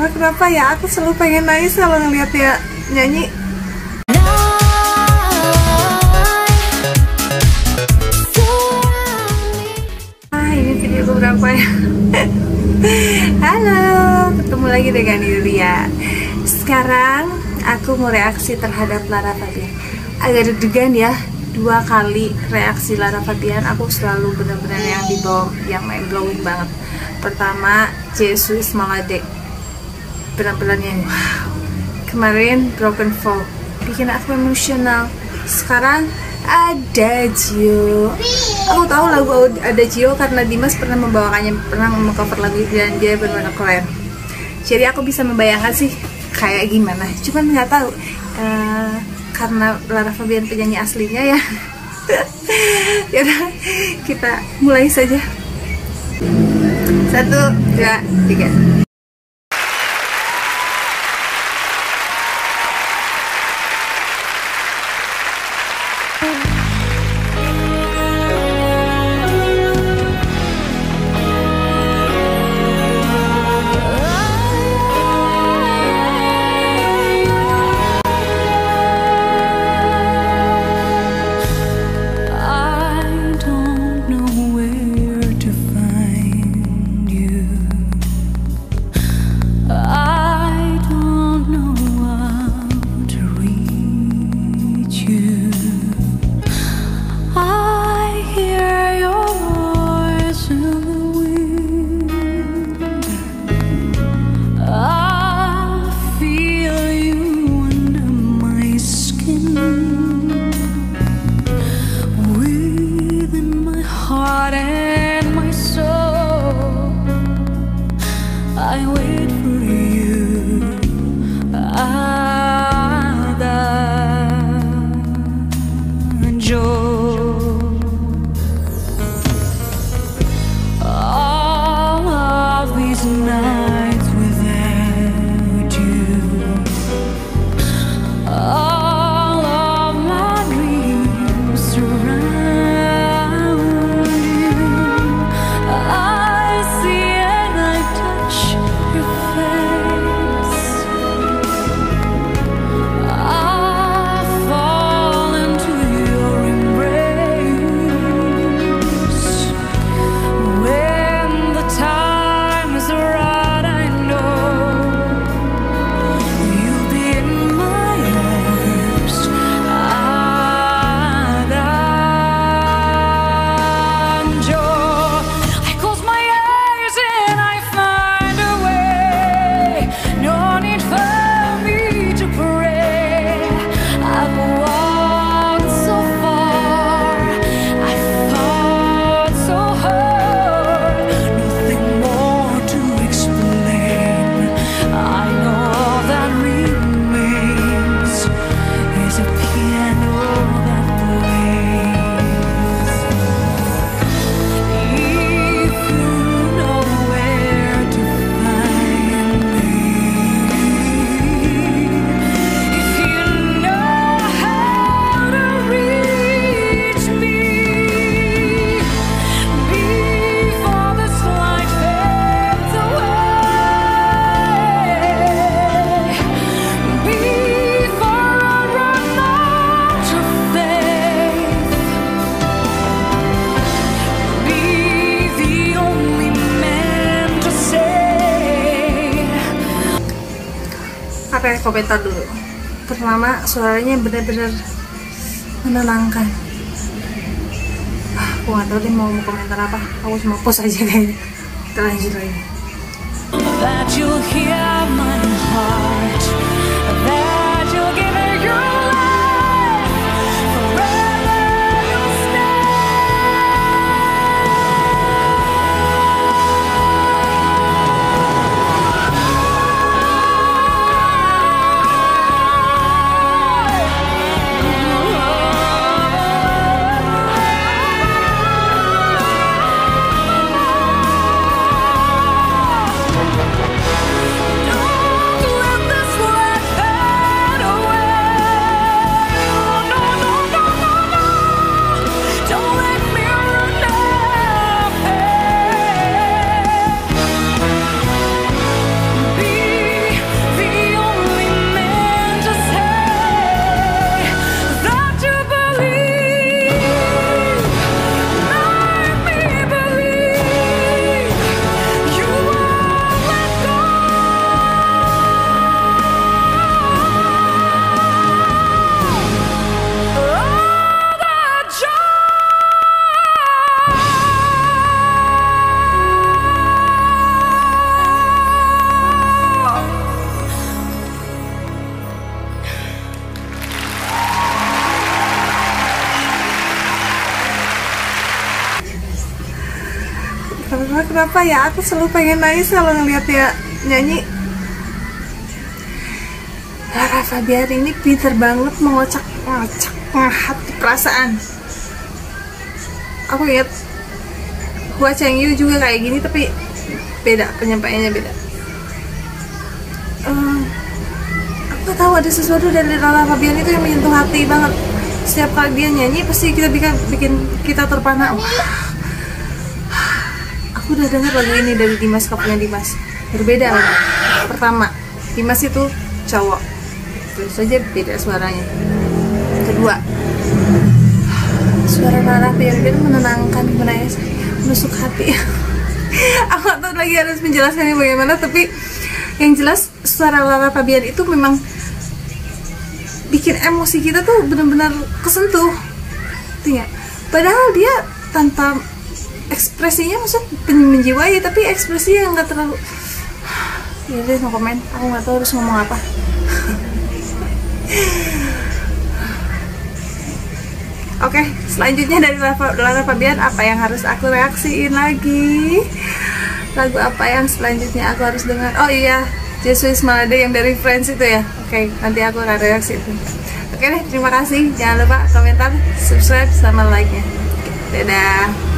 Kenapa ya? Aku selalu pengen nangis kalau ngeliat dia nyanyi. Ini video beberapa ya. Halo, ketemu lagi dengan Yulia. Sekarang aku mau reaksi terhadap Lara Fabian. Agak deg-degan ya, 2 kali reaksi Lara Fabian. Aku selalu benar-benar yang di bawah, yang mind blowing banget. Pertama, Jesus Malade, benar-benar yang wow. Kemarin Broken Fall, bikin aku emosional. Sekarang Adagio. Aku tahu lagu Adagio karena Dimas pernah membawakannya, pernah mengcover lagu itu dan dia benar-benar keren. Jadi aku bisa membayangkan sih kayak gimana. Cuman nggak tahu karena Lara Fabian penyanyi aslinya ya. Yaudah, kita mulai saja. 1, 2, 3. I wait for you, Adagio. All of these nights without you, all of my dreams surround you. I see and I touch your face. I fall into your embrace. When the time is right, I know you'll be in my arms, Adagio. I close my eyes and I find a way. No need for me to pray. I've walked so far, I've fought so hard. Nothing more to explain. I know all that remains is a piano that plays. If you know where to find me, if you know how to reach me, before this light fades away, before I run out of faith, be the only man to say. Pakai komentar dulu. Pertama, suaranya benar-benar menenangkan. Aku nggak tahu deh mau komentar apa. Aku cuma post aja kayaknya. Kita lanjut lagi. That you'll hear my heart, that you'll give it your life, forever you'll stay. kenapa ya aku selalu pengen nangis kalau ngeliat dia nyanyi. Lara Fabian ini pinter banget mengocak-ngocak hati perasaan. Aku lihat Hua Cheng Yu juga kayak gini, tapi beda, penyampaiannya beda. Aku gak tahu, ada sesuatu dari Lara Fabian itu yang menyentuh hati banget. Setiap kali dia nyanyi pasti kita bikin kita terpana. Aku udah dengar lagu ini dari Dimas, covernya Dimas. Berbeda banget. Pertama, Dimas itu cowok, terus saja beda suaranya. Kedua, suara Lara Fabian menenangkan, gimana ya, menusuk hati. Aku gak tahu lagi harus menjelaskannya bagaimana, tapi yang jelas suara Lara Fabian itu memang bikin emosi kita tuh benar-benar kesentuh. Tidak, padahal dia tanpa ekspresinya, maksud menjiwai, tapi ekspresinya nggak terlalu. Ya deh, no komen. Aku nggak tahu harus ngomong apa. Oke, selanjutnya dari Lara Fabian, apa yang harus aku reaksiin lagi? Lagu apa yang selanjutnya aku harus dengar? Oh iya, Jesus Malade yang dari Friends itu ya. Oke, nanti aku akan reaksi itu. Oke deh, terima kasih. Jangan lupa komentar, subscribe, sama like-nya. Dadah.